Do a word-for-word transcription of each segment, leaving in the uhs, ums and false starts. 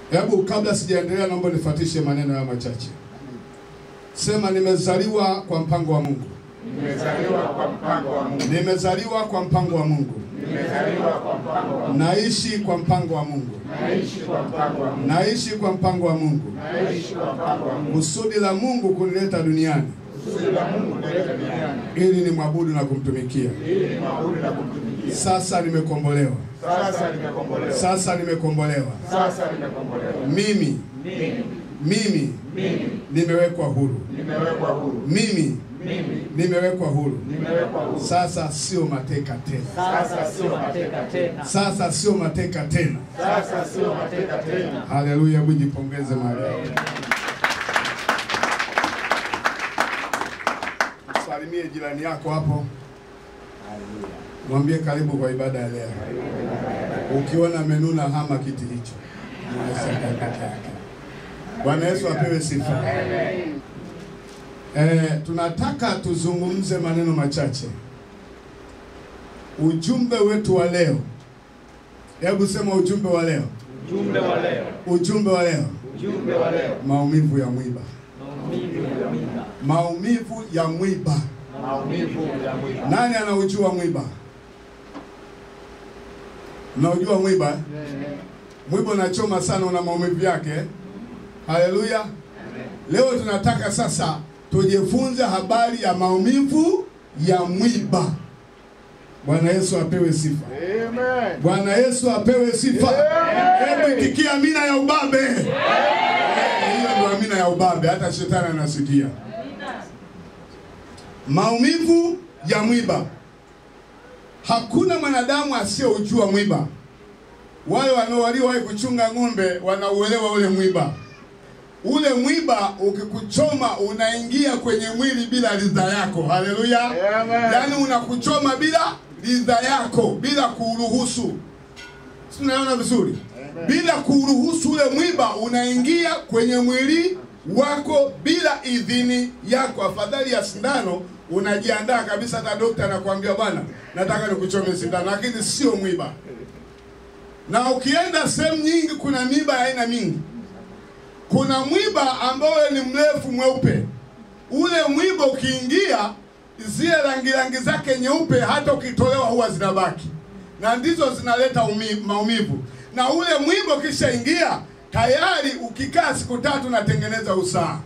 Hebu kabla sijaendelea naomba nifuatishe maneno ya machache. Sema nimezaliwa kwa mpango wa Mungu. Nimezaliwa kwa mpango wa Mungu. Nimezaliwa kwa mpango wa Mungu. Nimezaliwa kwa mpango wa Mungu. Naishi kwa mpango wa Mungu. Naishi kwa mpango wa Mungu. Naishi kwa mpango wa Mungu. Naishi kwa mpango wa Mungu. Kusudi la Mungu kunileta duniani. Kusudi la Mungu kunileta duniani. Ili ni mwabudu na kumtumikia. Ili ni mwabudu na kumtumikia. Sasa nimekombolewa. Sasa nimekombolewa. Sasa nimekombolewa. Sasa nimekombolewa. Mimi. Mimi. Mimi. Mimi. Nimewekwa huru. Nimewekwa huru. Mimi. Mimi. Nimewekwa huru. Nimewekwa huru. Sasa sio mateka tena. Sasa sio mateka tena. Sasa sio mateka tena. Sasa sio mateka tena. Haleluya, mjipongeze mahali. Salimie jirani yako hapo. Mwambie karibu kwa ibada ya leo. Ukiona menuna hama kiti hicho. Bwana Yesu apewe sifa. Eh, tunataka tuzungumze maneno machache. Ujumbe wetu wa leo. Hebu sema ujumbe wa leo. Ujumbe wa leo. Ujumbe wa leo. Ujumbe wa leo. Maumivu ya mwiba. Maumivu ya mwiba. Maumivu ya mwiba. Maumivu ya mwiba. Nani anaujua mwiba? Unaujua mwiba? Mwiba unachoma sana, una maumivu yake. Haleluya. Leo tunataka sasa tujifunze habari ya maumivu ya mwiba. Bwana Yesu apewe sifa. Amen. Bwana Yesu apewe sifa. Hebu itikia amina ya ubabe. Hiyo ndio amina ya ubabe, hata shetani anasikia. Maumivu ya mwiba. Hakuna mwanadamu asiyeujua mwiba. Wale wanaowahi kuchunga ng'ombe wanauelewa ule mwiba. Ule mwiba ukikuchoma unaingia kwenye mwili bila ridha yako. Haleluya. Yaani unakuchoma bila ridha yako, bila kuruhusu. Si unaona vizuri? Amen. Bila kuruhusu ule mwiba unaingia kwenye mwili wako bila idhini yako. Afadhali ya sindano unajiandaa kabisa, hata daktari anakuambia bwana, nataka nikuchome sindano, lakini sio mwiba. Na ukienda sehemu nyingi kuna miba ya aina mingi. Kuna mwiba ambao ni mrefu mweupe. Ule mwiba ukiingia, zile rangi rangi zake nyeupe hata ukitolewa huwa zinabaki. Na ndizo zinaleta maumivu. Na ule mwiba ukishaingia, tayari ukikaa siku tatu unatengeneza usaha.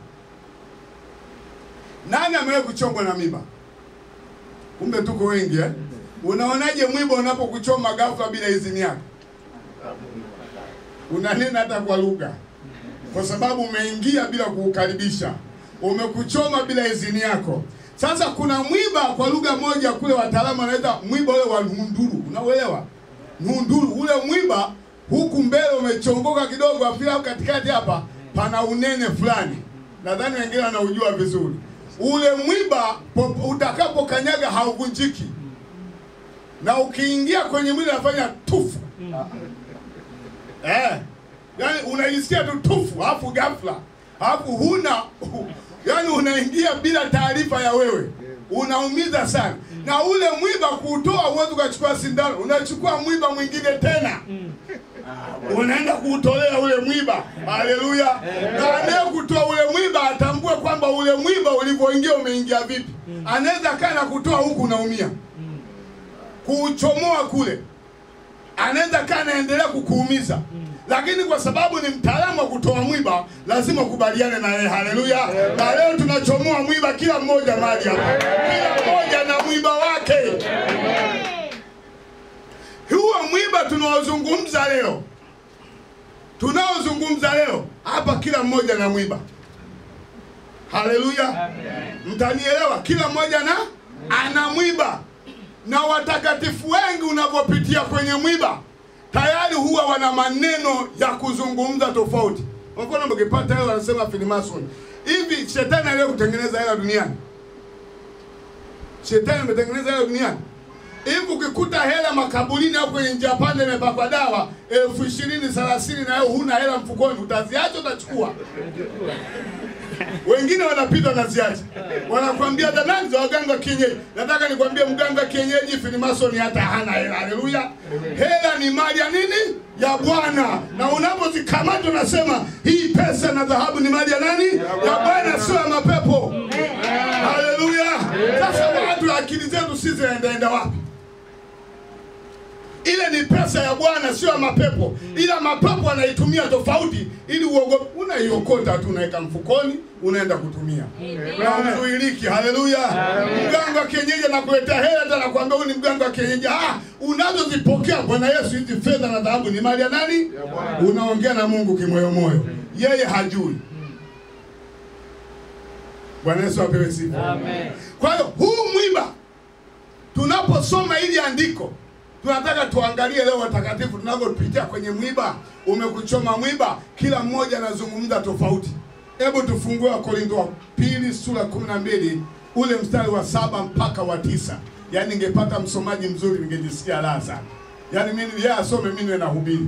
Nani amewahi kuchomwa na miba? Kumbe tuko wengi eh? Unaonaje mwiba unapokuchoma ghafla bila idhini yako? Unanena hata kwa lugha. Kwa sababu umeingia bila kuukaribisha. Umekuchoma bila idhini yako. Sasa kuna mwiba kwa lugha moja kule wataalamu wanaita mwiba ule wa ndunduru. Unaelewa? Ndunduru ule mwiba huku mbele umechongoka kidogo, afila katikati hapa pana unene fulani. Nadhani wengine wanaujua vizuri. Ule mwiba utakapo kanyaga hauvunjiki. Na ukiingia kwenye mwili unafanya tufu. Eh. Yaani unajisikia tu tufu, hapo ghafla. Hapo huna yaani unaingia bila taarifa ya wewe. Unaumiza sana. Na ule mwiba kuutoa uwezo ukachukua sindano, unachukua mwiba mwingine tena. Unaenda kuutolea ule mwiba. Haleluya. Na anaye kutoa ule mwiba atambue kwamba ule mwiba ulivyoingia umeingia vipi. Anaweza kana kutoa huku unaumia. Kuuchomoa kule. Anaweza kana endelea kukuumiza. Lakini kwa sababu ni mtaalamu wa kutoa mwiba, lazima ukubaliane na yeye. Haleluya. Na leo tunachomoa mwiba kila mmoja mahali hapa. Kila mmoja na mwiba wake. Huo mwiba tunaozungumza leo. Tunaozungumza leo, hapa kila mmoja na mwiba. Haleluya. Mtanielewa, kila mmoja na ana mwiba. Na watakatifu wengi unapopitia kwenye mwiba, tayari huwa wana maneno ya kuzungumza tofauti. Kwa mfano mkipata hela wanasema Freemason. Hivi shetani aliye kutengeneza hela duniani? Shetani ametengeneza hela duniani? Hivi ukikuta hela makaburini au kwenye njia pande imepakwa dawa elfu ishirini thelathini na wewe huna hela mfukoni, utaziacha utachukua? Wengine wanapita na ziacha. Wanakuambia danani za waganga kienyeji. Nataka nikwambie mganga kienyeji Freemason hata hana hela. Haleluya. Hela ni mali ya nini? Ya Bwana. Na unapozikamata unasema hii pesa na dhahabu ni mali ya nani? Ya Bwana, sio ya mapepo. Haleluya. Sasa watu akili zetu sisi zinaenda wapi? Ile ni pesa ya Bwana, sio ya mapepo. Ila mapepo wanaitumia tofauti ili uogope. Unaiokota tu unaweka mfukoni, unaenda kutumia. Na mzuiliki. Haleluya. Mganga kienyeji anakuletea hela hata anakuambia huyu ni mganga kienyeji. Ah, unazozipokea Bwana Yesu hizi fedha na dhahabu ni mali ya nani? Unaongea na Mungu kimoyo moyo. Yeye hajui. Bwana Yesu apewe sifa. Amen. Kwa hiyo huu mwiba tunaposoma ili andiko tunataka tuangalie leo watakatifu tunapopitia kwenye mwiba. Umekuchoma mwiba, kila mmoja anazungumza tofauti. Hebu tufungue Wakorintho wa pili sura kumi na mbili ule mstari wa saba mpaka wa tisa. Yaani ningepata msomaji mzuri ningejisikia raha sana. Yaani mimi yeye asome mimi niwe nahubiri.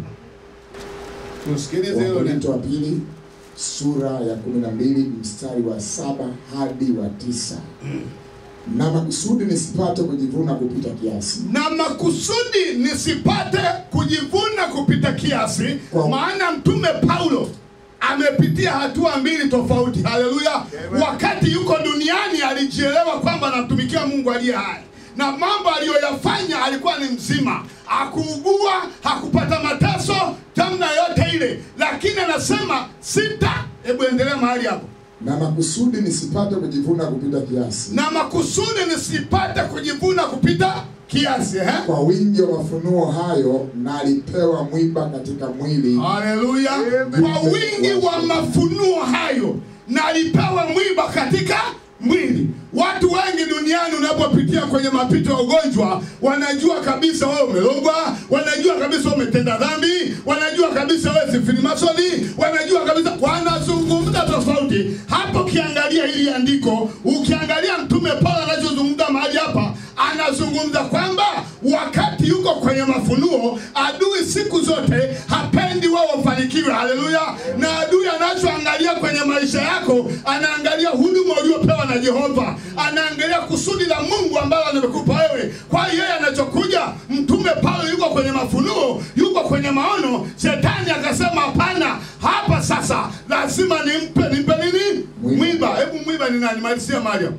Tusikilize hilo. Wakorintho wa pili sura ya kumi na mbili mstari wa saba hadi wa tisa. Mm. Na makusudi nisipate kujivuna kupita kiasi. Na makusudi nisipate kujivuna kupita kiasi. Wow. Maana mtume Paulo amepitia hatua mbili tofauti. Haleluya. Wakati yuko duniani alijielewa kwamba anatumikia Mungu aliye hai. Na mambo aliyoyafanya alikuwa ni mzima. Hakuugua, hakupata mateso, tamna yote ile. Lakini anasema sita, hebu endelea mahali hapo. Na makusudi nisipate kujivuna kupita kiasi. Na makusudi nisipate kujivuna kupita kiasi, eh? Kwa wingi wa mafunuo hayo nalipewa mwiba katika mwili. Haleluya. Kwa wingi wa mafunuo hayo nalipewa mwiba katika mwili. Watu wengi duniani unapopitia kwenye mapito ya ugonjwa, wanajua kabisa wewe umelogwa, wanajua kabisa wewe umetenda dhambi, wanajua kabisa wewe si Freemason, wanajua kabisa, wanazungumza tofauti. Hapo kiangalia hili andiko, ukiangalia mtume Paulo anachozungumza mahali hapa, anazungumza kwamba wakati yuko kwenye mafunuo, adui siku zote hapendi wewe ufanikiwe. Haleluya. Na adui anachoangalia kwenye maisha yako, anaangalia huduma uliyopewa na Jehova. Anaangalia kusudi la Mungu ambalo amekupa wewe. Kwa hiyo yeye anachokuja, mtume Paulo yuko kwenye mafunuo, yuko kwenye maono, shetani akasema hapana, hapa sasa lazima nimpe nimpe nini? Mwiba. Hebu mwiba ni nani? Malizia Maria.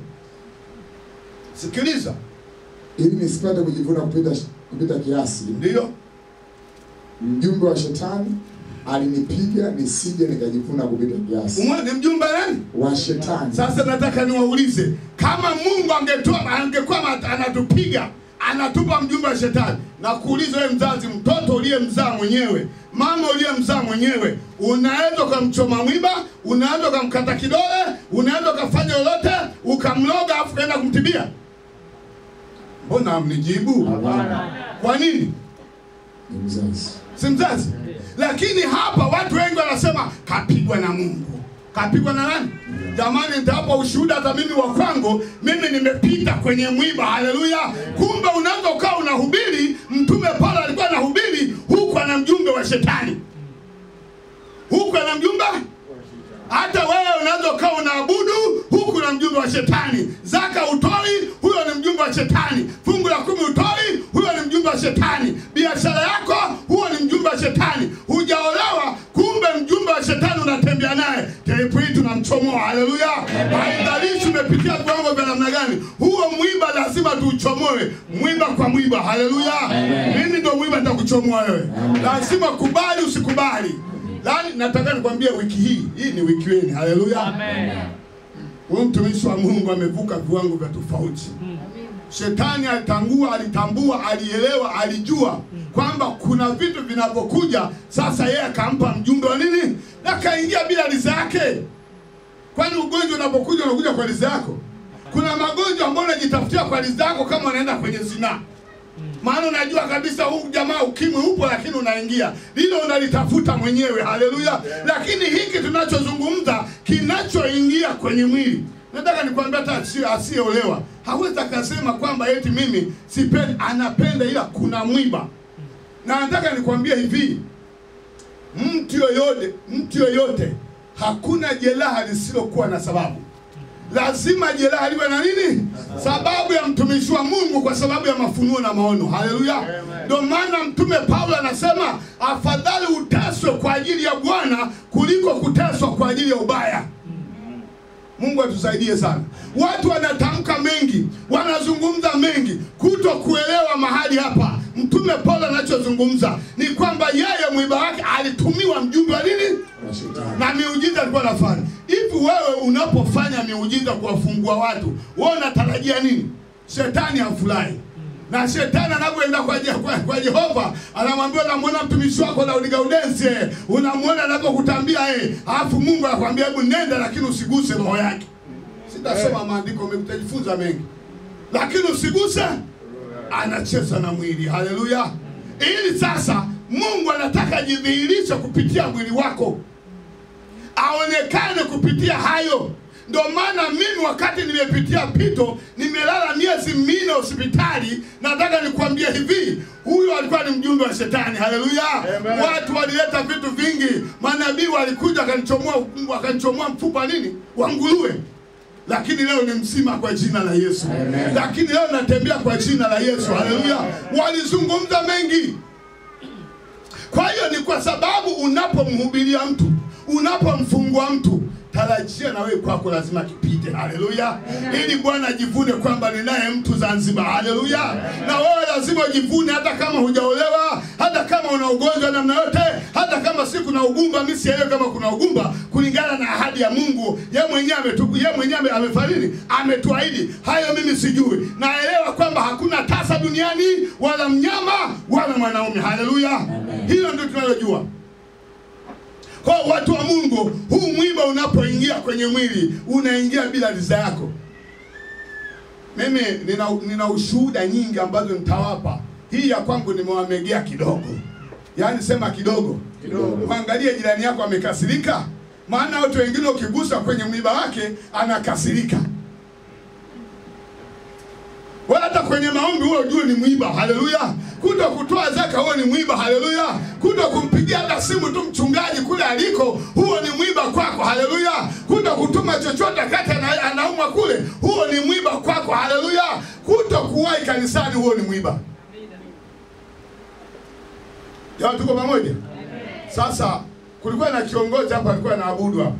Sikiliza. Ili nisipate kujivuna kupita kupita kiasi. Ndio. Mjumbe wa shetani alinipiga nisije nikajivuna kupita kiasi. Umwa ni mjumbe nani? Wa shetani. Sasa nataka niwaulize, kama Mungu angetoa angekuwa anatupiga, anatupa mjumbe wa shetani, na kuuliza wewe mzazi, mtoto uliyemzaa mwenyewe, mama uliyemzaa mwenyewe, unaweza kumchoma mwiba, unaweza kumkata kidole, unaweza kufanya lolote, ukamloga afu kaenda kumtibia? Mbona mnijibu? Hapana. Kwa nini? Ni mzazi. Si mzazi. Lakini hapa watu wengi wanasema kapigwa na Mungu. Kapigwa na nani? Jamani, nitawapa ushuhuda hata mimi wa kwangu, mimi nimepita kwenye mwiba. Haleluya. Kumbe unaweza ukawa unahubiri, mtume Paulo alikuwa anahubiri huku ana mjumbe wa shetani. Huku ana mjumbe? Hata wewe unaweza ukawa unaabudu huku na mjumbe wa shetani. Zaka utoi, huyo ni mjumbe wa shetani. Fungu la kumi utoi, huyo ni mjumbe wa shetani. Biashara yako, huyo ni mjumbe wa shetani. Hujaolewa, kumbe mjumbe wa shetani unatembea naye. Tepu hii tunamchomoa. Haleluya. Haidhalishi umepitia viwango vya namna gani, huo mwiba lazima tuuchomoe. Mwiba kwa mwiba. Haleluya. Mimi ndio mwiba nitakuchomoa wewe. Lazima kubali usikubali. Lani nataka nikwambie wiki hii, hii ni wiki yenu. Haleluya. Amen. Huyu mtumishi wa Mungu amevuka viwango vya tofauti. Amen. Shetani alitangua, alitambua, alielewa, alijua kwamba kuna vitu vinavyokuja. Sasa yeye akampa mjumbe wa nini? Na kaingia bila riziki yake. Kwani ugonjwa unapokuja unakuja kwa riziki yako? Kuna magonjwa ambayo unajitafutia kwa riziki yako kama unaenda kwenye zina. Maana unajua kabisa huu jamaa ukimwi upo, lakini unaingia. Hilo unalitafuta mwenyewe. Haleluya. Lakini hiki tunachozungumza kinachoingia kwenye mwili. Nataka nikwambia hata asiyeolewa hawezi akasema kwamba eti mimi sipendi, anapenda, ila kuna mwiba. Na nataka nikwambia hivi, mtu yoyote, mtu yoyote hakuna jeraha lisilokuwa na sababu. Lazima jeraha liwe na nini? Sababu ya mtumishi wa Mungu, kwa sababu ya mafunuo na maono. Haleluya. Ndio maana mtume Paulo anasema afadhali uteswe kwa ajili ya Bwana kuliko kuteswa kwa ajili ya ubaya. Mungu atusaidie sana. Watu wanatamka mengi, wanazungumza mengi, kuto kuelewa mahali hapa. Mtume Paulo anachozungumza ni kwamba yeye mwiba wake alitumiwa mjumbe wa nini? Na miujiza alikuwa anafanya. Hivi wewe unapofanya miujiza kuwafungua watu, wewe unatarajia nini? Shetani afurahi. Na shetani anapoenda kwa, kwa, kwa Jehova, anamwambia unamwona mtumishi wako Daudi Gaudensi, unamwona anapokutambia eh, alafu Mungu anakuambia hebu nenda lakini usiguse roho yake. Sitasoma maandiko mengi, utajifunza mengi. Lakini usiguse, anacheza na mwili. Haleluya. Ili sasa Mungu anataka jidhihirishe kupitia mwili wako, aonekane kupitia hayo. Ndio maana mimi wakati nimepitia pito, nimelala miezi minne hospitali, nataka nikwambie hivi, huyo alikuwa ni mjumbe wa shetani. Haleluya. Watu walileta vitu vingi, manabii walikuja wakanichomoa wakanichomoa mfupa nini? Wa nguruwe. Lakini leo ni mzima kwa jina la Yesu. Amen. Lakini leo natembea kwa jina la Yesu. Haleluya. Walizungumza mengi. Kwa hiyo ni kwa sababu unapomhubiria mtu, unapomfungua mtu, tarajia na wewe kwako lazima kipite. Haleluya. Ili Bwana ajivune kwamba ninaye mtu Zanzibar. Haleluya. Na wewe lazima ujivune, hata kama hujaolewa, hata kama una ugonjwa namna yote, hata kama si kuna ugumba. Mimi sielewi kama kuna ugumba, kulingana na ahadi ya Mungu. Yeye mwenyewe ametuku, yeye mwenyewe amefariki, ametuahidi. Hayo mimi sijui. Naelewa kwamba hakuna tasa duniani, wala mnyama, wala mwanaume. Haleluya. Hilo ndio tunalojua. Kwa watu wa Mungu, huu mwiba unapoingia kwenye mwili, unaingia bila ridhaa yako. Mimi nina, nina ushuhuda nyingi ambazo nitawapa. Hii ya kwangu nimewamegea kidogo. Yaani sema kidogo. Kidogo. Muangalie jirani yako amekasirika. Maana watu wengine ukigusa kwenye mwiba wake anakasirika. Wala hata kwenye maombi huo ujue ni mwiba. Haleluya. Kuto kutoa zaka huo ni mwiba. Haleluya. Kuto kumpigia hata simu tu mchungaji kule aliko, huo ni mwiba kwako. Haleluya. Kuto kutuma chochote kati anaumwa kule, huo ni mwiba kwako. Haleluya. Kuto kuwahi kanisani, huo ni mwiba. Ya tuko pamoja? Sasa kulikuwa na kiongozi hapa alikuwa anaabudu hapa.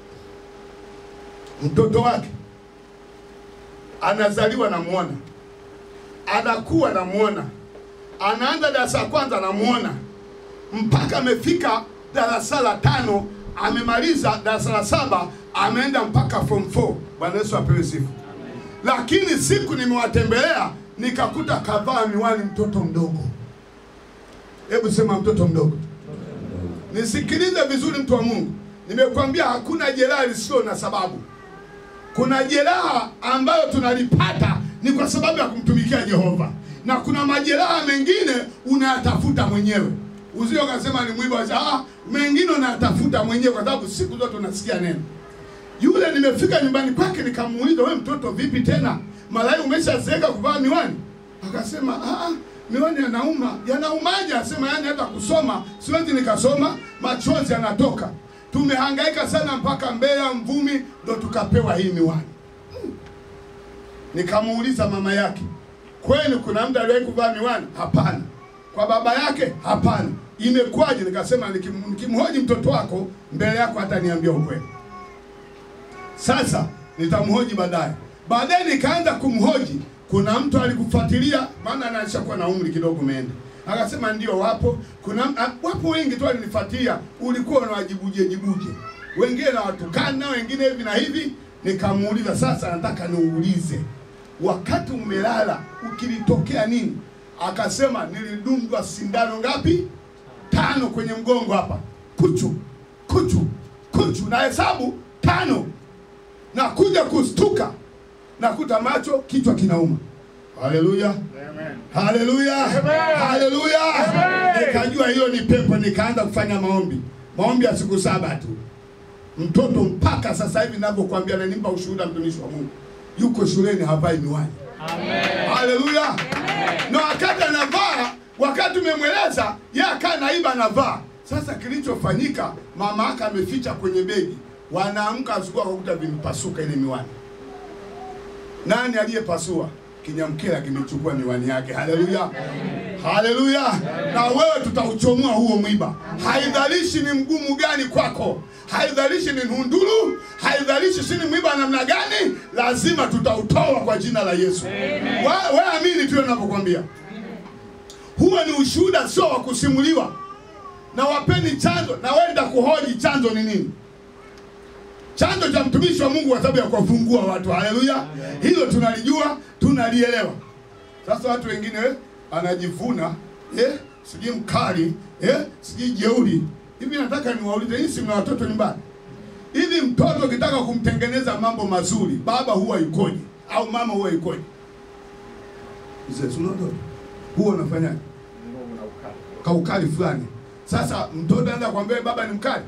Mtoto wake anazaliwa namuona, anakuwa namuona, anaanza darasa la kwanza namuona, mpaka amefika darasa la tano, amemaliza darasa la saba, ameenda mpaka form four. Bwana Yesu apewe sifa. Lakini siku nimewatembelea nikakuta kavaa miwani mtoto mdogo. Hebu sema mtoto mdogo. Nisikilize vizuri mtu wa Mungu. Nimekwambia hakuna jeraha lisilo na sababu. Kuna jeraha ambayo tunalipata ni kwa sababu ya kumtumikia Jehova. Na kuna majeraha mengine unayatafuta mwenyewe. Usio kasema ni mwiba, ah, mengine unayatafuta mwenyewe kwa sababu siku zote unasikia neno. Yule nimefika nyumbani kwake nikamuuliza, wewe mtoto vipi tena? Malai umeshazeeka kuvaa miwani? Akasema, ah, miwani yanauma. Yanaumaje? Asema yani hata kusoma siwezi nikasoma, machozi yanatoka. Tumehangaika sana mpaka Mbeya, Mvumi, ndo tukapewa hii miwani. Hmm. Nikamuuliza mama yake, kweli kuna mtu aliwahi kuvaa miwani? Hapana. Kwa baba yake? Hapana. Imekwaje? Nikasema nikim, nikimhoji mtoto wako mbele yako hata niambia ukweli. Sasa nitamhoji baadaye. Baadaye nikaanza kumhoji, kuna mtu alikufuatilia? Maana anashakuwa na umri kidogo umeenda. Akasema ndio wapo. Kuna wapo wengi tu walinifuatilia. Ulikuwa unawajibuje jibuje? Wengine na watukana, wengine hivi na hivi. Nikamuuliza, sasa nataka niulize, wakati umelala ukilitokea nini? Akasema nilidungwa sindano ngapi? Tano kwenye mgongo hapa. Kuchu, kuchu, kuchu, na hesabu tano. Na kuja kustuka, nakuta macho, kichwa kinauma. Haleluya. Amen. Haleluya. Amen. Haleluya. Nikajua hiyo ni pepo, nikaanza kufanya maombi. Maombi ya siku saba tu. Mtoto mpaka sasa hivi ninavyokuambia na nimpa ushuhuda mtumishi wa Mungu, yuko shuleni havai miwani. Amen. Haleluya. Amen. Na wakati anavaa, wakati umemweleza, yeye akaa naiba anavaa. Sasa kilichofanyika, mama yake ameficha kwenye begi. Wanaamka asubuhi wakakuta vimepasuka ile miwani. Nani aliyepasua? Kinyamkela kimechukua miwani yake. Haleluya. Haleluya. Na wewe tutauchomoa huo mwiba. Haidhalishi ni mgumu gani kwako. Haidhalishi ni ndunduru, haidhalishi si ni mwiba namna gani, lazima tutautoa kwa jina la Yesu. Wewe amini tu ninapokuambia. Huo ni ushuhuda, sio wa kusimuliwa. Na wapeni chanzo, na wenda kuhoji chanzo ni nini. Chanzo cha mtumishi wa Mungu kwa sababu ya kuwafungua watu. Haleluya. Hilo tunalijua, tunalielewa. Sasa watu wengine eh, anajivuna, eh, siji mkali, eh, siji jeuri. Hivi nataka niwaulize, hii si mna watoto nyumbani? Hivi mtoto ukitaka kumtengeneza mambo mazuri, baba huwa yukoje? Au mama huwa yukoje? Sasa tunaona huwa unafanyaje? Kaukali fulani. Sasa mtoto anaanza kuambia baba ni mkali.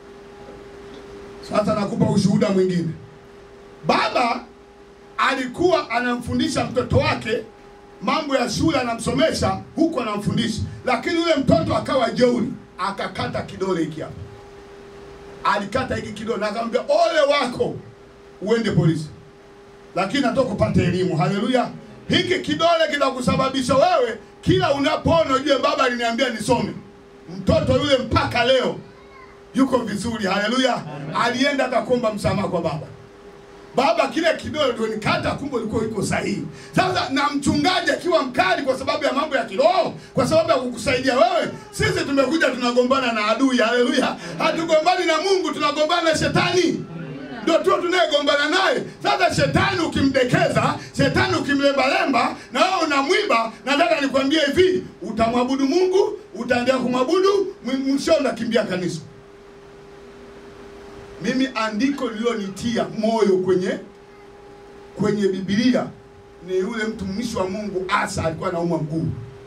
Sasa nakupa ushuhuda mwingine. Baba alikuwa anamfundisha mtoto wake mambo ya shule, anamsomesha huko anamfundisha, lakini yule mtoto akawa jeuri, akakata kidole hiki hapa. Alikata hiki kidole na akamwambia ole wako uende polisi. Lakini nataka kupata elimu. Haleluya. Hiki kidole kitakusababisha wewe kila unapoona ujue baba aliniambia nisome. Mtoto yule mpaka leo yuko vizuri. Haleluya. Alienda akakomba msamaha kwa baba. Baba kile kidole ndio nikata, kumbe liko iko sahihi. Sasa na mchungaji akiwa mkali kwa sababu ya mambo ya kiroho, kwa sababu ya kukusaidia wewe, sisi tumekuja tunagombana na adui. Haleluya. Hatugombani na Mungu, tunagombana na shetani. Ndio tu tunayegombana naye. Sasa shetani ukimdekeza, shetani ukimlemba-lemba, na wewe unamwiba, nataka nikwambie hivi, utamwabudu Mungu, utaendelea kumwabudu, mwisho unakimbia kanisa. Mimi andiko lililonitia moyo kwenye kwenye Biblia ni yule mtumishi wa Mungu Asa, alikuwa anaumwa mguu.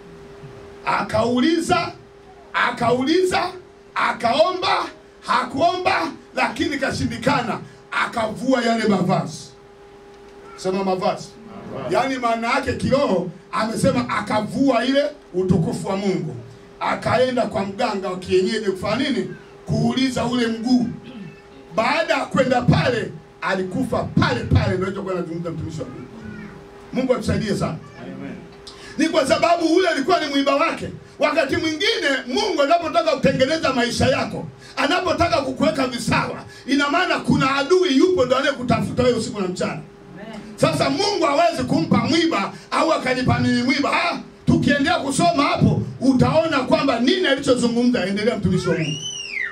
Akauliza, akauliza, akaomba, hakuomba, lakini kashindikana, akavua yale mavazi. Sema mavazi. Yaani maana yake kiroho amesema akavua ile utukufu wa Mungu. Akaenda kwa mganga wa kienyeji kufanya nini? Kuuliza ule mguu. Baada ya kwenda pale alikufa pale pale. Ndio hicho kwa nazungumza mtumishi wa Mungu. Mungu atusaidie sana. Amen. Ni kwa sababu ule alikuwa ni mwiba wake. Wakati mwingine Mungu anapotaka kutengeneza maisha yako, anapotaka kukuweka visawa, ina maana kuna adui yupo ndio anayekutafuta wewe usiku na mchana. Amen. Sasa Mungu hawezi kumpa mwiba au akanipa nini mwiba. Ah, tukiendelea kusoma hapo utaona kwamba nini alichozungumza. Endelea mtumishi wa Mungu.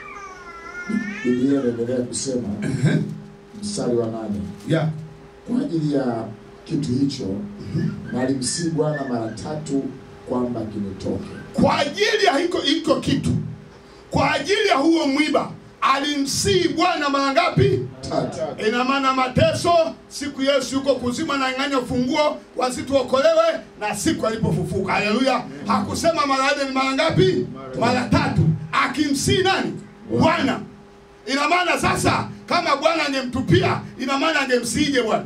Biblia inaendelea kusema mstari wa nane. Yeah. Kwa ajili ya kitu hicho na alimsihi Bwana mara tatu kwamba kinitoke. Kwa ajili ya hiko hiko kitu, kwa ajili ya huo mwiba alimsihi Bwana mara ngapi? Tatu. Ina maana mateso, siku Yesu yuko kuzima na ng'anya funguo wasituokolewe, na siku alipofufuka. Haleluya. Hakusema mara nne, ni mara ngapi? Mara tatu. Akimsihi nani? Bwana. Ina maana sasa kama Bwana angemtupia, ina maana angemsiije Bwana.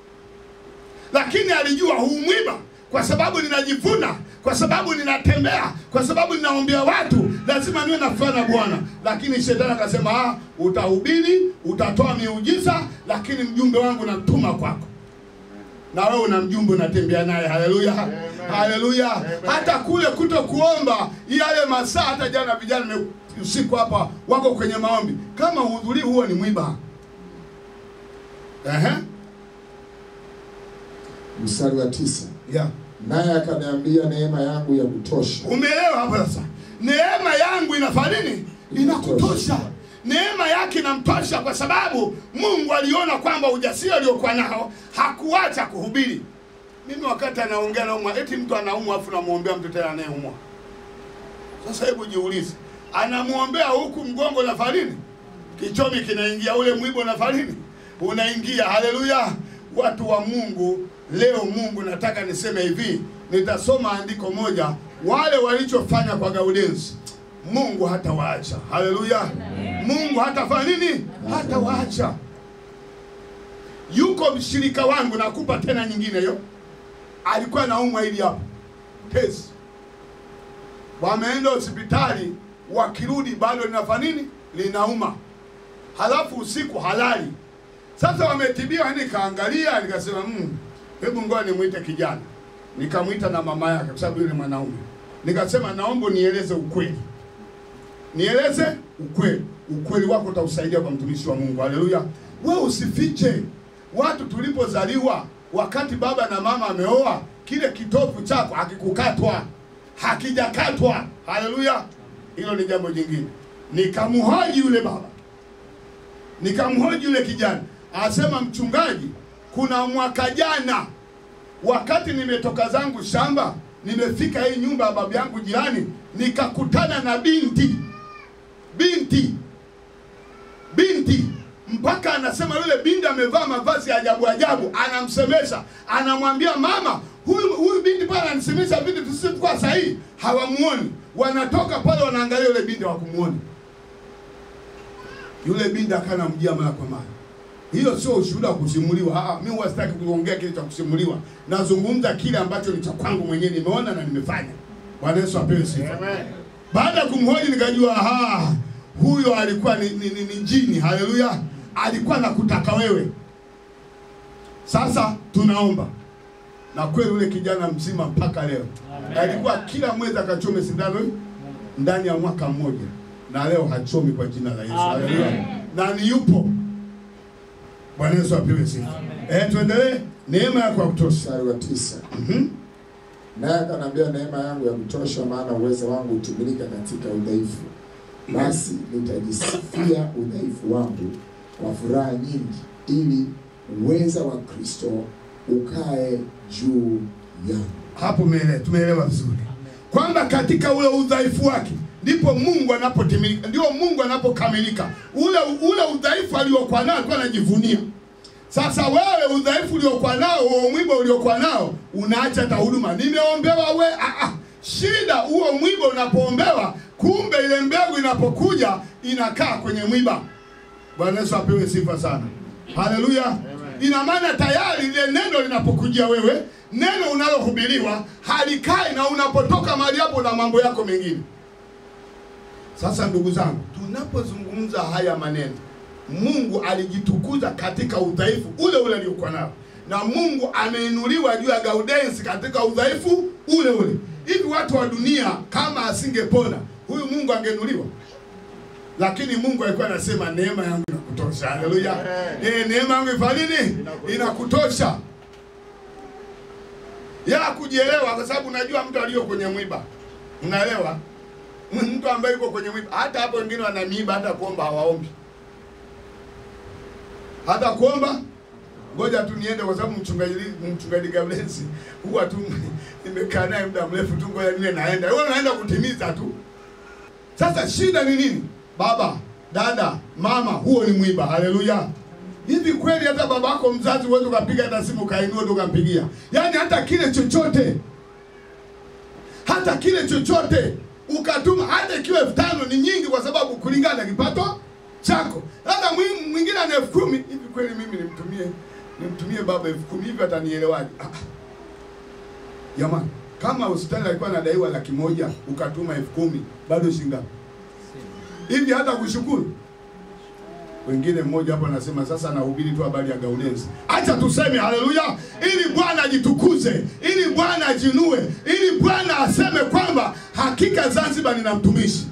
Lakini alijua huu mwiba, kwa sababu ninajivuna, kwa sababu ninatembea, kwa sababu ninaombea watu, lazima niwe nafanya Bwana. Lakini shetani akasema, ah, utahubiri, utatoa miujiza, lakini mjumbe wangu natuma kwako. Na wewe una mjumbe unatembea naye. Haleluya. Haleluya. Hata kule kuto kuomba yale masaa, hata jana vijana usiku hapa wako kwenye maombi, kama uhudhurii huo ni mwiba. Ehe. Mstari wa tisa. Yeah. Naye akaniambia neema yangu ya kutosha. Umeelewa hapo sasa? Neema yangu inafanya nini? Inakutosha. Neema yake inamtosha kwa sababu Mungu aliona kwamba ujasiri aliokuwa nao hakuacha kuhubiri. Mimi wakati anaongea na umwa, eti mtu anaumwa afu namuombea mtu tena anayeumwa. Sasa hebu jiulize, anamuombea huku mgongo na farini, kichomi kinaingia, ule mwibo na farini unaingia. Haleluya. Watu wa Mungu, leo Mungu nataka niseme hivi, nitasoma andiko moja, wale walichofanya kwa Gaudensi Mungu hata waacha. Haleluya. Mungu hatafanya nini? Hata waacha. Yuko mshirika wangu, nakupa tena nyingine hiyo. Alikuwa naumwa hili hapa. Tezi. Wameenda hospitali, wakirudi bado linafanya nini? Linauma. Halafu usiku halali. Sasa wametibiwa, nikaangalia nikasema mmm, hebu ngoja nimuite kijana. Nikamuita na mama yake kwa sababu yule mwanaume. Nikasema naomba nieleze ukweli. Nieleze ukweli. Ukweli wako utausaidia kwa mtumishi wa Mungu. Haleluya. Wewe usifiche. Watu tulipozaliwa, wakati baba na mama ameoa, kile kitovu chako hakikukatwa. Hakijakatwa. Haleluya. Hilo ni jambo jingine. Nikamhoji yule baba. Nikamhoji yule kijana. Asema mchungaji, kuna mwaka jana wakati nimetoka zangu shamba, nimefika hii nyumba ya babu yangu jirani, nikakutana na binti. Binti. Binti. Mpaka anasema yule binti amevaa mavazi ya ajabu ajabu, anamsemesha, anamwambia mama, huyu huyu binti pale ananisemesha vitu visivyokuwa sahihi. Hawamuoni. Wanatoka pale wanaangalia yule binti hawakumuoni. Yule binti akana mjia mara kwa mara. Hiyo sio ushuhuda wa kusimuliwa. Ah, mimi huwa sitaki kuongea kile cha kusimuliwa. Nazungumza kile ambacho ni cha kwangu mwenyewe, nimeona na nimefanya. Bwana Yesu apewe sifa. Amen. Baada ya kumhoji nikajua ah, huyo alikuwa ni, ni, ni, ni jini. Haleluya. Alikuwa nakutaka wewe. Sasa tunaomba. Na kweli yule kijana mzima mpaka leo. Amen. Alikuwa kila mwezi akachome sindano ndani ya mwaka mmoja. Na leo hachomi kwa jina la Yesu. Haleluya. Na ni yupo. Bwana Yesu apewe sifa. Eh, tuendelee. Neema yako ya kutosha. Mstari wa tisa. Mhm. Naye akanambia neema yangu ya kutosha, maana uwezo wangu hutumilika katika udhaifu. Basi nitajisifia udhaifu wangu kwa furaha nyingi, ili uweza wa Kristo ukae juu yangu. Hapo umeelewa, tumeelewa vizuri. Kwamba katika ule udhaifu wake ndipo Mungu anapotimilika, ndio Mungu anapokamilika. Ule ule udhaifu aliokuwa nao alikuwa anajivunia. Sasa wewe udhaifu uliokuwa nao, huo mwiba uliokuwa nao, unaacha ta huduma. Nimeombewa we, ah ah. Shida huo mwiba unapoombewa, kumbe ile mbegu inapokuja inakaa kwenye mwiba. Bwana Yesu apewe sifa sana. Haleluya. Ina maana tayari ile neno linapokujia wewe, neno unalohubiriwa halikai, na unapotoka mahali hapo na mambo yako mengine. Sasa ndugu zangu, tunapozungumza haya maneno, Mungu alijitukuza katika udhaifu ule ule aliokuwa nao, na Mungu ameinuliwa juu ya Gaudensi katika udhaifu ule ule. Hivi watu wa dunia kama asingepona, huyu Mungu angeinuliwa? Lakini Mungu alikuwa anasema neema yangu inakutosha. Haleluya. Eh, neema yangu ifalini inakutosha. Ya kujielewa, kwa sababu unajua mtu aliyo kwenye mwiba. Unaelewa? Mtu ambaye yuko kwenye mwiba, hata hapo wengine wana miiba, hata kuomba hawaombi. Hata kuomba, ngoja tu niende kwa sababu mchungaji mchungaji Gablensi huwa tu nimekaa naye muda mrefu tu, ngoja niende naenda. Wewe unaenda kutimiza tu. Sasa shida ni nini? Baba, dada, mama, huo ni mwiba. Haleluya. Hivi kweli hata babako mzazi uweze kupiga hata simu kainua ndo kampigia? Yaani hata kile chochote. Hata kile chochote ukatuma, hata ikiwa elfu tano ni nyingi kwa sababu kulingana na kipato chako. Hata mwingine ana elfu kumi, hivi kweli mimi nimtumie nimtumie baba elfu kumi hivi atanielewaje? Ah. Jamani, kama hospitali alikuwa anadaiwa laki moja ukatuma elfu kumi, bado shilingi ngapi? Hivi hata kushukuru. Wengine mmoja hapo anasema sasa anahubiri tu habari ya Gaudensi. Acha tuseme haleluya, ili Bwana ajitukuze, ili Bwana ajinue, ili Bwana aseme kwamba hakika Zanzibar nina mtumishi.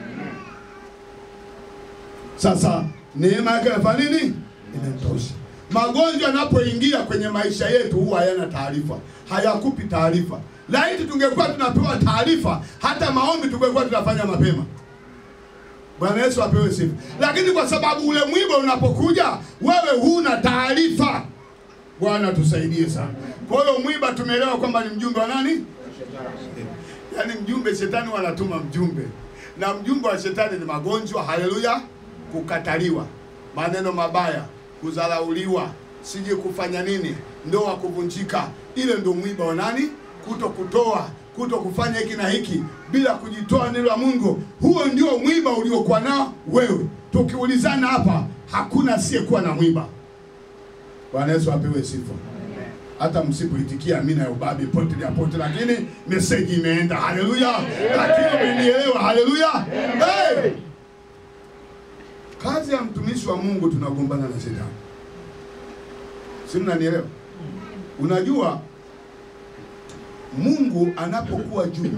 Sasa neema yake inafanya nini? Inatosha. Magonjwa yanapoingia kwenye maisha yetu huwa hayana taarifa. Hayakupi taarifa. Laiti tungekuwa tunapewa taarifa, hata maombi tungekuwa tunafanya mapema. Bwana Yesu apewe sifa. Lakini kwa sababu ule mwiba unapokuja, wewe huna taarifa. Bwana tusaidie sana. Kwa hiyo mwiba tumeelewa kwamba ni mjumbe wa nani? Yaani mjumbe, shetani wanatuma mjumbe. Na mjumbe wa shetani ni magonjwa, haleluya, kukataliwa, maneno mabaya, kudharauliwa, sije kufanya nini, ndoa kuvunjika. Ile ndio mwiba wa nani? Kuto kutoa, kuto kufanya hiki na hiki bila kujitoa neno la Mungu. Huo ndio mwiba uliokuwa nao wewe. Tukiulizana hapa, hakuna asiyekuwa na mwiba. Bwana Yesu apewe sifa. hata msipoitikia amina ya ubabe pote ya pote, lakini message imeenda. Haleluya! Lakini umenielewa? Haleluya! Hey! Kazi ya mtumishi wa Mungu, tunagombana na shetani. Si mnanielewa? Unajua Mungu anapokuwa juu,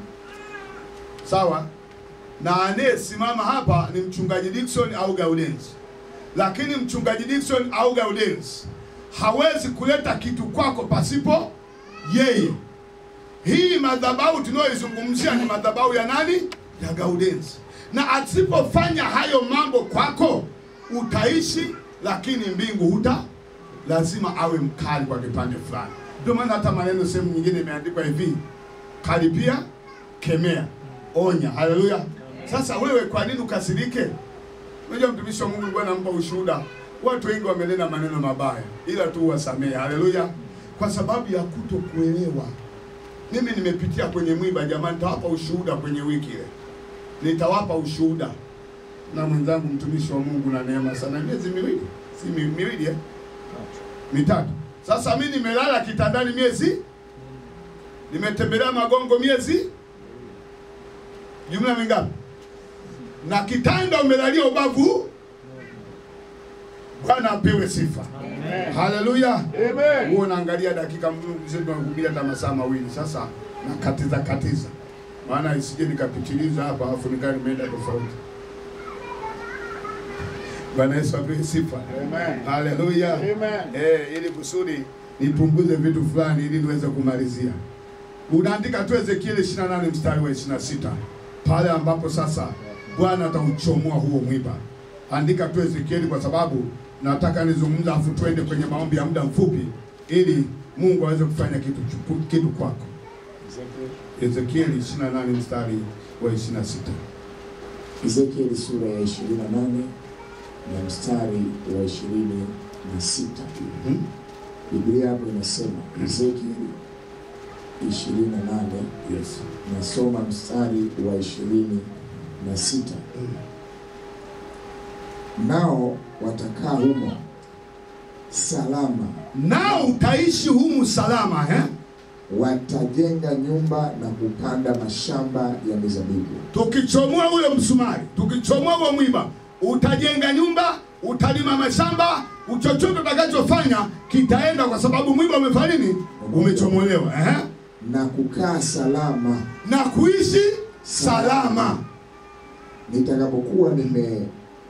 sawa, na anayesimama hapa ni mchungaji Dickson au Gaudens. Lakini mchungaji Dickson au Gaudens hawezi kuleta kitu kwako pasipo yeye. Hii madhabahu tunayoizungumzia ni madhabahu ya nani? Ya Gaudens. Na asipofanya hayo mambo kwako, utaishi, lakini mbingu huta, lazima awe mkali kwa kipande fulani. Ndio maana hata maneno sehemu nyingine imeandikwa hivi: karipia, kemea, onya. Haleluya! Sasa wewe kwa nini ukasirike? Unajua mtumishi wa Mungu alikuwa anampa ushuhuda. Watu wengi wamenena maneno mabaya, ila tu wasamehe. Haleluya! Kwa sababu ya kutokuelewa. Mimi nimepitia kwenye mwiba jamani, nitawapa ushuhuda kwenye wiki ile. Nitawapa ushuhuda. Na mwenzangu mtumishi wa Mungu na neema sana, miezi miwili, si mi, miwili eh? Mitatu. Sasa mimi nimelala kitandani miezi, nimetembelea magongo miezi, jumla mingapi? Na kitanda umelalia ubavu. Bwana apewe sifa. Amen. Haleluya. Amen. Huo naangalia dakika mzima tunahubiri hata masaa mawili. Sasa nakatiza katiza. Maana isije nikapitiliza hapa afu nikani nimeenda tofauti. Bwana Yesu apewe sifa. Amen. Haleluya. Amen. Eh, ili kusudi nipunguze vitu fulani ili niweze kumalizia. Unaandika tu Ezekiel ishirini na nane mstari wa ishirini na sita. Pale ambapo sasa Bwana atauchomoa huo mwiba. Andika tu Ezekiel kwa sababu nataka nizungumza afu twende kwenye maombi ya muda mfupi ili Mungu aweze kufanya kitu kitu kwako. Ezekiel ishirini na nane mstari wa ishirini na sita. Ezekiel sura ya ishirini na nane na mstari wa ishirini na sita. Mm-hmm. Biblia hapo inasema Ezekiel ishirini na nane, yes. Nasoma mstari wa ishirini na sita. Mm. Nao watakaa humo salama. Nao utaishi humu salama, eh? Watajenga nyumba na kupanda mashamba ya mizabibu. Tukichomoa ule msumari, tukichomoa ule mwiba, utajenga nyumba, utalima mashamba, uchochote utakachofanya kitaenda kwa sababu mwiba umefanya nini? Umechomolewa, eh? Na kukaa salama. Na kuishi salama. Nitakapokuwa nime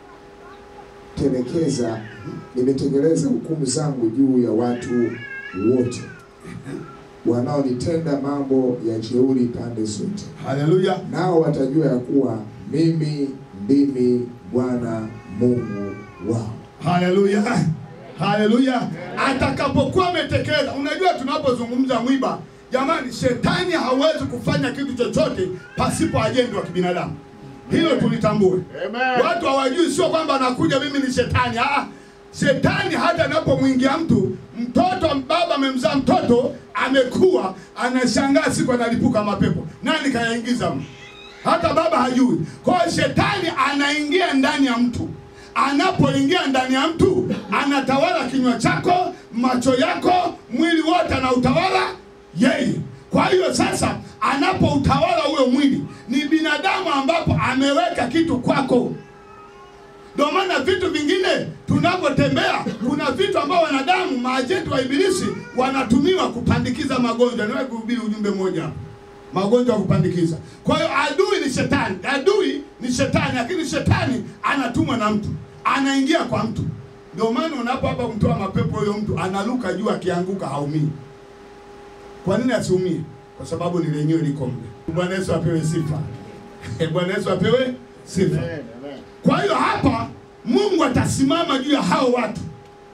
telekeza, nimetekeleza hukumu zangu juu ya watu wote wanaonitenda mambo ya jeuri pande zote. Haleluya. Nao watajua ya kuwa mimi ndimi Bwana Mungu wao. Haleluya. Haleluya. Atakapokuwa ametekeleza. Unajua tunapozungumza mwiba, jamani, shetani hawezi kufanya kitu chochote pasipo ajenda wa kibinadamu. Hilo tulitambue. Amen. Watu hawajui sio kwamba anakuja mimi ni shetani. Ah, shetani hata anapomwingia mtu, mtoto baba amemzaa mtoto, amekuwa anashangaa siku analipuka mapepo. Nani kayaingiza mtu? Hata baba hajui. Kwa hiyo shetani anaingia ndani ya mtu. Anapoingia ndani ya mtu, anatawala kinywa chako, macho yako, mwili wote anautawala yeye. Kwa hiyo sasa anapoutawala huyo mwili, ni binadamu ambapo ameweka kitu kwako. Ndio maana vitu vingine tunapotembea, kuna vitu ambao wanadamu maajenti wa ibilisi wanatumiwa kupandikiza magonjwa. Niwahi kuhubiri ujumbe mmoja hapa. Magonjwa kupandikiza. Kwa hiyo adui ni shetani. Adui ni shetani, lakini shetani anatumwa na mtu. Anaingia kwa mtu. Ndio maana unapo hapa kumtoa mapepo huyo mtu analuka juu, akianguka haumii. Kwa nini asiumie? Kwa sababu ni lenyewe liko mle. Bwana Yesu apewe sifa. Bwana Yesu apewe sifa. Kwa hiyo hapa Mungu atasimama juu ya hao watu.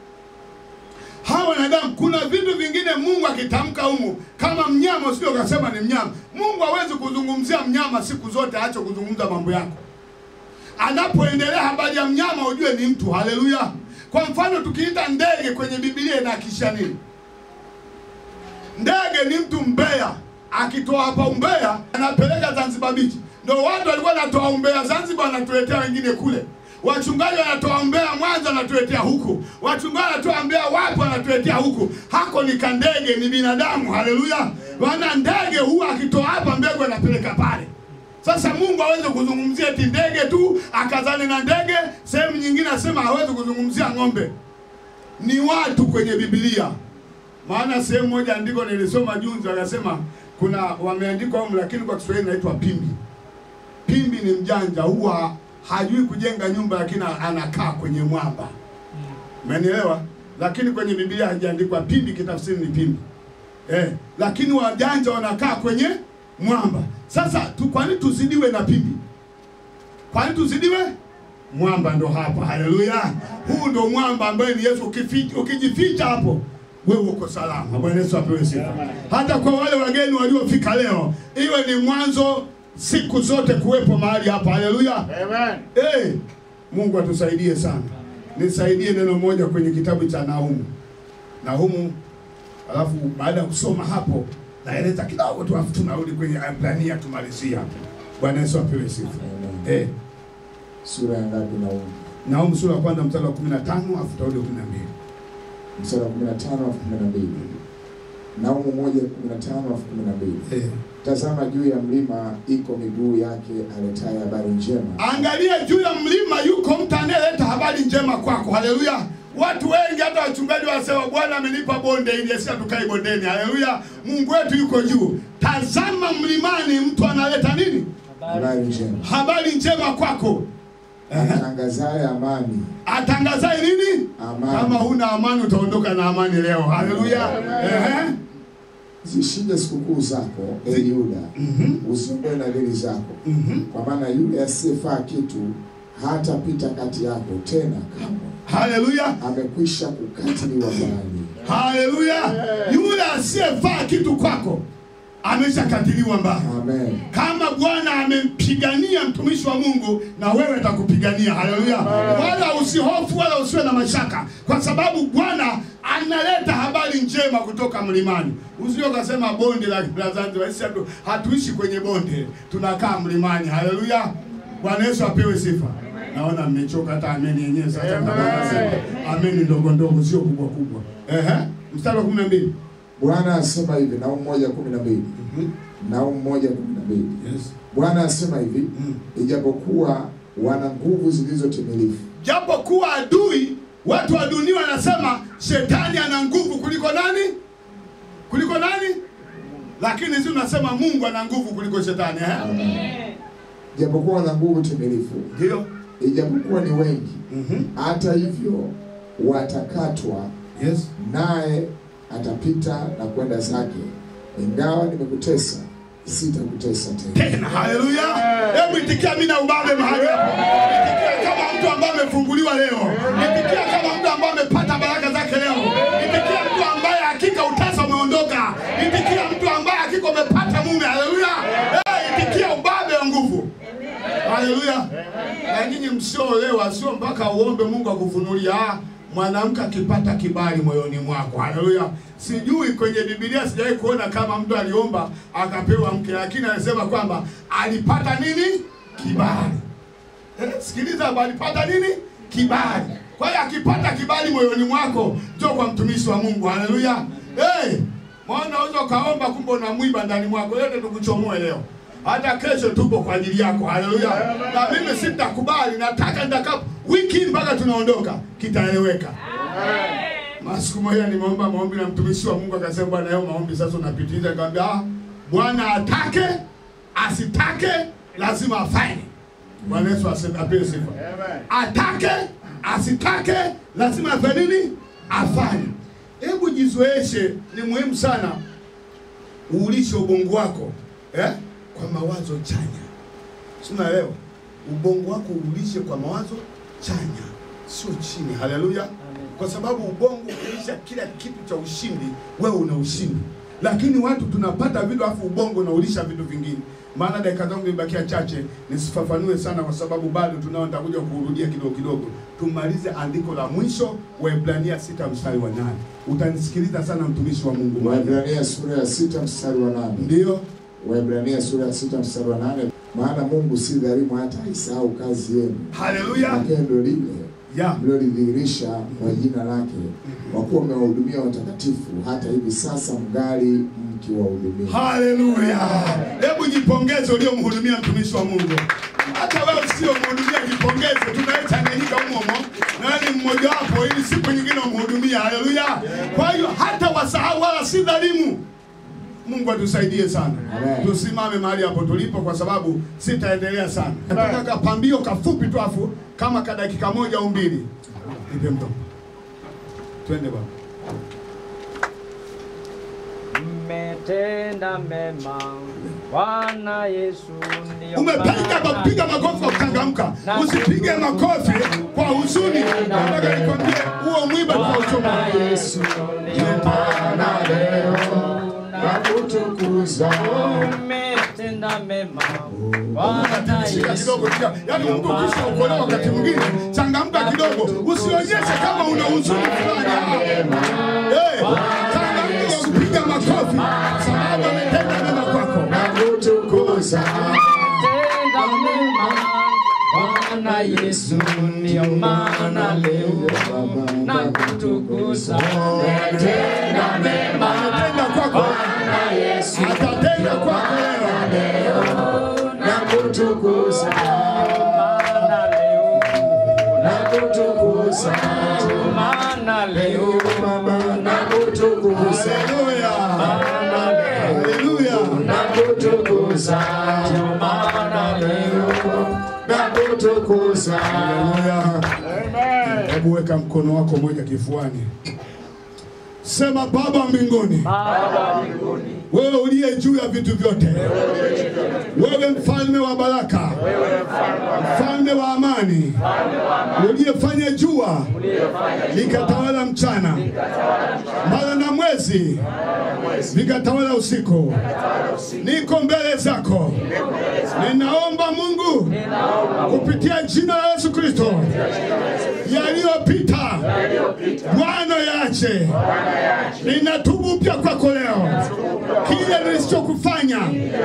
Hao wanadamu, kuna vitu vingine Mungu akitamka humu kama mnyama, usio kasema ni mnyama. Mungu hawezi kuzungumzia mnyama siku zote, aache kuzungumza mambo yako. Anapoendelea habari ya mnyama ujue ni mtu. Haleluya. Kwa mfano tukiita ndege kwenye Biblia inahakisha nini? Ndege ni mtu mbea, akitoa hapa umbea anapeleka Zanzibar Beach. Ndio watu walikuwa wanatoa umbea Zanzibar, wanatuletea wengine kule. Wachungaji wanatuombea Mwanza wanatuletea huku. Wachungaji wanatuombea wapo wanatuletea huku. Hako ni kandege, ni binadamu. Haleluya. Wana ndege huwa akitoa hapa mbegu anapeleka pale. Sasa Mungu hawezi kuzungumzia eti ndege tu, akazane na ndege, sehemu nyingine asema hawezi kuzungumzia ng'ombe. Ni watu kwenye Biblia. Maana sehemu moja andiko nilisoma juzi akasema kuna wameandikwa huko lakini kwa Kiswahili inaitwa pimbi. Pimbi ni mjanja, huwa hajui kujenga nyumba lakini anakaa kwenye mwamba. Umenielewa? Lakini kwenye Biblia hajaandikwa pimbi, kitafsiri ni pimbi. Eh, lakini wajanja wanakaa kwenye mwamba. Sasa tu, kwa nini tuzidiwe na pimbi? Kwa nini tuzidiwe? Mwamba ndo hapa. Haleluya. Huu ndo mwamba ambaye ni Yesu. Ukificha, ukijificha hapo wewe uko salama. Bwana Yesu apewe sifa. Hata kwa wale wageni waliofika leo, iwe ni mwanzo siku zote kuwepo mahali hapa. Haleluya. Amen. Eh, Mungu atusaidie sana. Nisaidie neno moja kwenye kitabu cha Nahumu. Nahumu, alafu baada ya kusoma hapo naeleza kidogo tu afu tunarudi kwenye plania tumalizia. Bwana Yesu apewe sifa. Eh, Sura ya ngapi Nahumu? Nahumu sura ya kwanza mstari wa kumi na tano afu tutarudi kumi na mbili. Mstari wa kumi na tano hadi kumi na mbili. Nahumu moja kumi na tano hadi kumi na mbili. Eh. Tazama juu ya mlima iko miguu yake aletaye habari njema. Angalia juu ya mlima yuko mtu anayeleta habari njema kwako. Haleluya. Watu wengi hata wachungaji wanasema Bwana amenipa bonde ili sisi tukae bondeni. Haleluya. Mungu wetu yuko juu. Tazama mlimani mtu analeta nini? Habari njema. Habari njema kwako. Atangazaye amani. Atangazaye nini? Amani. Kama huna amani utaondoka na amani leo. Haleluya. Ehe. Zishinde sikukuu zako, e Yuda. Mhm. Usiondoe nadhiri zako. Mhm. Kwa maana yule asiyefaa kitu hatapita kati yako tena kamwe. Haleluya. Amekwisha kukatiliwa mbali. Haleluya. Yule asiyefaa kitu kwako ameshakatiliwa mbali. Amen. Kama Bwana amempigania mtumishi wa Mungu, na wewe atakupigania. Haleluya. Wala usihofu wala usiwe na mashaka, kwa sababu Bwana analeta habari njema kutoka mlimani. Usio kasema bonde la Zanzibar, sisi hatuishi kwenye bonde, tunakaa mlimani. Haleluya. Bwana Yesu apewe sifa. Naona mmechoka hata ameni yenyewe sasa. Ameni ndogo ndogo sio kubwa kubwa. Ehe. Mstari wa kumi na mbili. Bwana asema hivi, Nahumu moja kumi na mbili. Mhm. Nahumu moja kumi na mbili. Yes. Bwana asema hivi, Mm. ijapokuwa wana nguvu zilizotimilifu. Japokuwa adui, watu wa dunia wanasema shetani ana nguvu kuliko nani? Kuliko nani? Lakini sisi tunasema Mungu ana nguvu kuliko shetani, eh? Amen. Japokuwa wana nguvu timilifu. Ndio. Ijapokuwa ni wengi, Mhm. hata hivyo watakatwa, Yes. naye atapita na kwenda zake. Ingawa nimekutesa, sitakutesa tena. Tena. Haleluya. Hebu itikia mimi na ubabe mahali hapo. Itikia kama mtu ambaye amefunguliwa leo. Itikia kama mtu ambaye amepata baraka zake leo. Itikia mtu ambaye hakika utasa umeondoka. Itikia mtu ambaye hakika umepata mume. Haleluya. Eh, itikia ubabe wa nguvu. Haleluya. Na nyinyi msiolewa sio mpaka uombe Mungu akufunulia. Mwanamke akipata kibali moyoni mwako. Haleluya. Sijui kwenye Biblia sijawahi kuona kama mtu aliomba akapewa mke, lakini anasema kwamba alipata nini? Kibali. Eh, sikiliza, alipata nini? Kibali. Kwa hiyo akipata kibali moyoni mwako, njoo kwa mtumishi wa Mungu. Haleluya. Eh, hey, maana unaweza kaomba kumbe unamwiba ndani mwako. Leo tukuchomoe leo. Hata kesho tupo kwa ajili yako. Haleluya. Na mimi sitakubali, nataka nitakapo wiki mpaka tunaondoka kitaeleweka. Amen. Masiku moja nimeomba maombi na mtumishi wa Mungu akasema Bwana leo maombi sasa unapitiliza. Nikamwambia ah, Bwana atake asitake lazima afanye. Bwana Yesu apewe sifa. Amen. Atake asitake lazima afanye nini? Afanye. Hebu jizoeshe, ni muhimu sana uulishe ubongo wako eh kwa mawazo chanya. Unaelewa? Ubongo wako uulishe kwa mawazo chanya, sio chini. Haleluya. Kwa sababu ubongo ukiisha kila kitu cha ushindi, wewe una ushindi. Lakini watu tunapata vitu afu ubongo unaulisha vitu vingine. Maana dakika zangu imebakia chache, nisifafanue sana kwa sababu bado tunao, nitakuja kurudia kidogo kidogo. Tumalize andiko la mwisho, Waebrania sita mstari wa nane. Utanisikiliza sana mtumishi wa Mungu. Waebrania sura ya sita mstari wa nane. Ndio. Waebrania sura ya sita mstari wa nane. maana Mungu si dhalimu hata aisahau kazi yenu. Haleluya. Pendo lile yeah. mlilodhihirisha kwa jina lake, kwa kuwa mmewahudumia watakatifu hata hivi sasa mgali mkiwahudumia. Haleluya. Hebu jipongeze uliomhudumia mtumishi wa Mungu. Hata wewe usio mhudumia jipongeze, tunayechanganyika humo humo na ni mmoja wapo ili siku nyingine umhudumia. Haleluya. Kwa hiyo hata wasahau wala si dhalimu. Mungu atusaidie sana. Amen. Tusimame mahali hapo tulipo kwa sababu sitaendelea sana. Nataka kapambio kafupi tu afu kama ka dakika moja au mbili. Nipe mdomo. Twende baba. Umetenda mema Bwana Yesu ndio. Umepiga kupiga makofi kwa kuchangamka. Usipige makofi kwa huzuni. Nataka nikwambie huo mwiba kwa uchoma. Yesu ndio maana leo nakutukuza. Umetenda mema Bwana Yesu. Yaani mtu kisha ukolewa wakati mwingine changamka kidogo. Usionyeshe kama una huzuni fulani. Eh, changamka kupiga makofi sababu ametenda mema kwako. Nakutukuza. Umetenda mema Bwana Yesu ndio maana leo nakutukuza. Umetenda mema ametenda kwako Bwana Yesu atatenda kwako leo nakutukuza. maana leo Nakutukuza. maana leo Nakutukuza. Haleluya. Haleluya. Nakutukuza. maana leo Nakutukuza. Haleluya. Amen. Hebu weka mkono wako moja kifuani. Sema Baba mbinguni. Baba mbinguni. Wewe uliye juu ya vitu vyote. Wewe mfalme wa baraka. Mfalme wa amani. Uliyefanya jua likatawala mchana. Mara na mwezi vikatawala usiku. Niko mbele zako. Ninaomba Mungu kupitia jina la Yesu Kristo yaliyopita Bwana yaache. Ninatubu upya kwako leo. Kile nilichokufanya,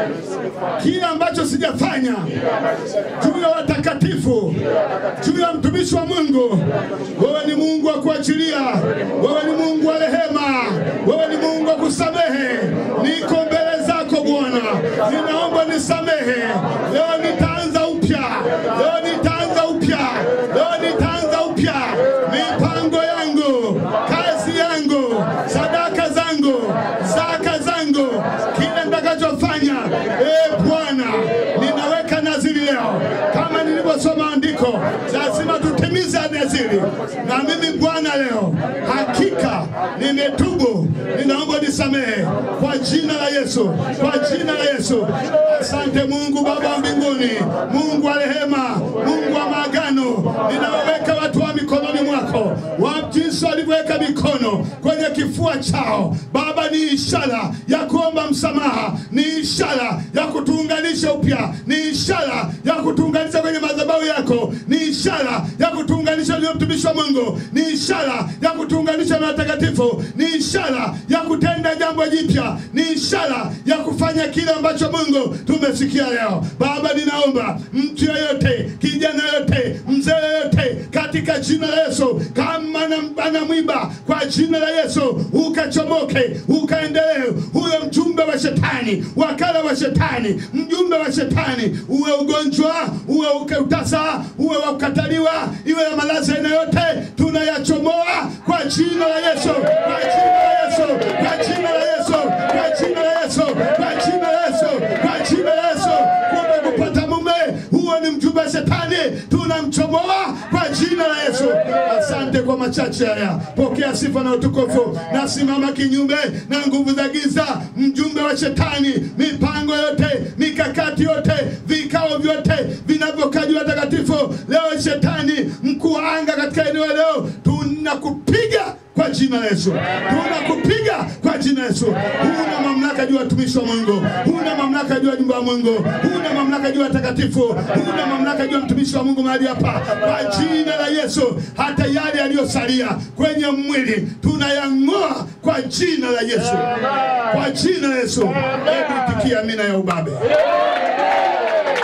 kile ambacho sijafanya juu ya watakatifu, juu ya mtumishi wa Mungu. Wewe ni Mungu wa kuachilia. Wewe ni Mungu wa rehema. Wewe ni Mungu wa kusamehe. Niko mbele zako Bwana. Ninaomba nisamehe. Leo nitaanza upya. Leo nitaanza upya. Leo nitaanza upya. Mipango yangu, kazi yangu, sadaka zangu, zaka zangu, kile nitakachofanya, eh Bwana, ninaweka naziri leo. Kama nilivyosoma andiko, lazima tutimize naziri. Na mimi Bwana leo, hakika nimetubu. Ninaomba nisamehe kwa jina la Yesu. Kwa jina la Yesu. Asante Mungu Baba mbinguni, Mungu wa rehema, Mungu wa maagano. Ninawaweka watu wa mikononi mwako. Jinsi walivyoweka mikono kwenye kifua chao Baba, ni ishara ya kuomba msamaha, ni ishara ya kutuunganisha upya, ni ishara ya kutuunganisha kwenye madhabahu yako, ni ishara ya kutuunganisha na mtumishi wa Mungu, ni ishara ya kutuunganisha na watakatifu, ni ishara ya kutenda jambo jipya, ni ishara ya kufanya kile ambacho Mungu tumesikia leo. Baba, ninaomba mtu yeyote, kijana yote, mzee yote, katika jina la Yesu, kama ana mwiba, kwa jina la Yesu ukachomoke, ukaendelee. Huyo mjumbe wa shetani, wakala wa shetani, mjumbe wa shetani, uwe ugonjwa, uwe utasa, uwe ukataliwa, iwe ya malazi aina yote, tunayachomoa kwa jina la Yesu, kwa jina la Yesu, kwa jina la Yesu, kwa jina la Yesu, kwa jina la Yesu, kwa jina la Yesu. Kumbe kupata mume, huo ni mjumbe wa shetani, tunamchomoa kwa jina la Yesu. Asante kwa machache haya. Pokea sifa na utukufu. Nasimama kinyume na nguvu za giza, mjumbe wa shetani, mipango yote, mikakati yote, vikao vyote vinavyokaji watakatifu. Leo shetani, mkuu wa anga katika eneo leo, tunakupiga kwa jina la Yesu. Tunakupiga kwa jina la Yesu. Huna mamlaka juu ya watumishi wa Mungu. Huna mamlaka juu ya nyumba ya Mungu. Huna mamlaka juu ya watakatifu. Huna mamlaka juu ya mtumishi wa Mungu mahali hapa. Kwa jina la Yesu, hata yale yaliyosalia kwenye mwili tunayang'oa kwa jina la Yesu. Kwa jina la Yesu. Hebu itikia amina ya ubabe.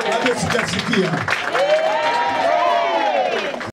sijasikia.